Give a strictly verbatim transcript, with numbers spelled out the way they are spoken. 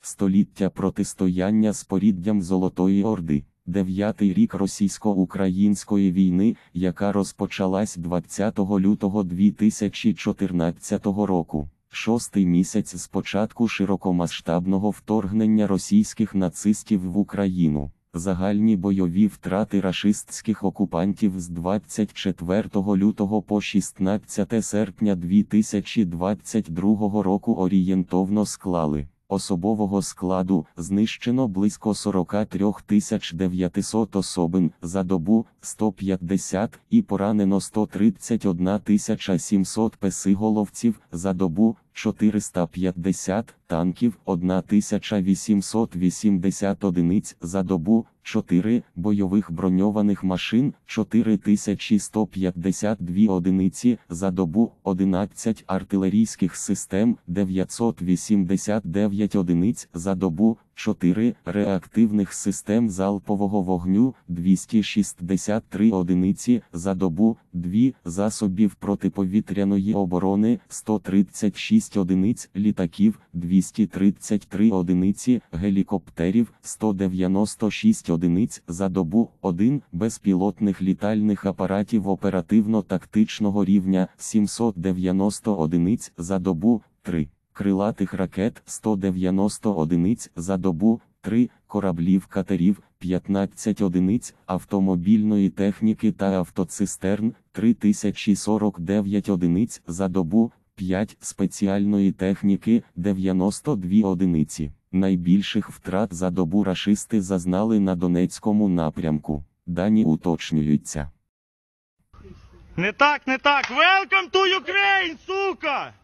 Століття протистояння з поріддям Золотої Орди. Дев'ятий рік російсько-української війни, яка розпочалась двадцятого лютого дві тисячі чотирнадцятого року. Шостий місяць з початку широкомасштабного вторгнення російських нацистів в Україну. Загальні бойові втрати рашистських окупантів з двадцять четвертого лютого по шістнадцяте серпня дві тисячі двадцять другого року орієнтовно склали: особового складу знищено близько сорок три тисячі дев'ятсот особин за добу, сто п'ятдесят, і поранено сто тридцять одна тисяча сімсот песиголовців за добу, чотириста п'ятдесят, танків тисяча вісімсот вісімдесят одиниць за добу, чотири бойових броньованих машин, чотири тисячі сто п'ятдесят дві одиниці за добу, одинадцять артилерійських систем, дев'ятсот вісімдесят дев'ять одиниць за добу, чотири реактивних систем залпового вогню, двісті шістдесят три одиниці за добу, два засобів протиповітряної оборони, сто тридцять шість одиниць літаків, двісті тридцять три одиниці гелікоптерів, сто дев'яносто шість одиниць за добу, один безпілотних літальних апаратів оперативно-тактичного рівня, сімсот дев'яносто одиниць за добу, три крилатих ракет, сто дев'яносто одиниць за добу, три кораблів-катерів, п'ятнадцять одиниць автомобільної техніки та автоцистерн, три тисячі сорок дев'ять одиниць за добу, п'ять спеціальної техніки, дев'яносто дві одиниці. Найбільших втрат за добу рашисти зазнали на Донецькому напрямку. Дані уточнюються. Не так, не так. Welcome to Ukraine, сука!